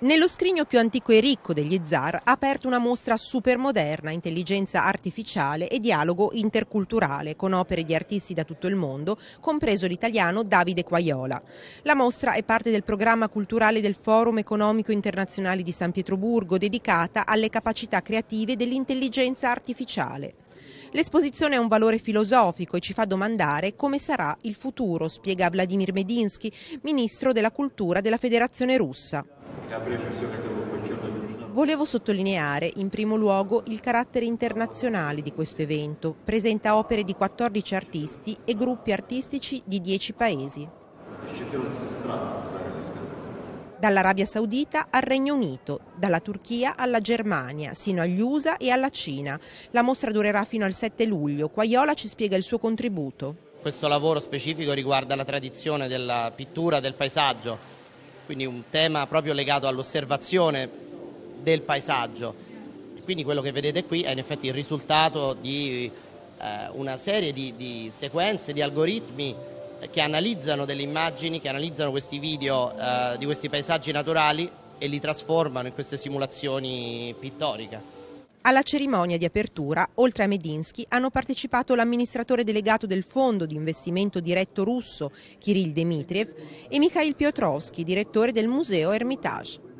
Nello scrigno più antico e ricco degli zar ha aperto una mostra supermoderna, intelligenza artificiale e dialogo interculturale con opere di artisti da tutto il mondo, compreso l'italiano Davide Quaiola. La mostra è parte del programma culturale del Forum Economico Internazionale di San Pietroburgo, dedicata alle capacità creative dell'intelligenza artificiale. L'esposizione ha un valore filosofico e ci fa domandare come sarà il futuro, spiega Vladimir Medinsky, ministro della cultura della Federazione Russa. Volevo sottolineare in primo luogo il carattere internazionale di questo evento. Presenta opere di 14 artisti e gruppi artistici di 10 paesi. Dall'Arabia Saudita al Regno Unito, dalla Turchia alla Germania, sino agli USA e alla Cina. La mostra durerà fino al 7 luglio. Quaiola ci spiega il suo contributo. Questo lavoro specifico riguarda la tradizione della pittura del paesaggio, quindi un tema proprio legato all'osservazione del paesaggio. Quindi quello che vedete qui è in effetti il risultato di una serie di sequenze, di algoritmi che analizzano delle immagini, che analizzano questi video di questi paesaggi naturali e li trasformano in queste simulazioni pittoriche. Alla cerimonia di apertura, oltre a Medinsky, hanno partecipato l'amministratore delegato del fondo di investimento diretto russo, Kirill Dmitriev, e Mikhail Piotrowski, direttore del museo Hermitage.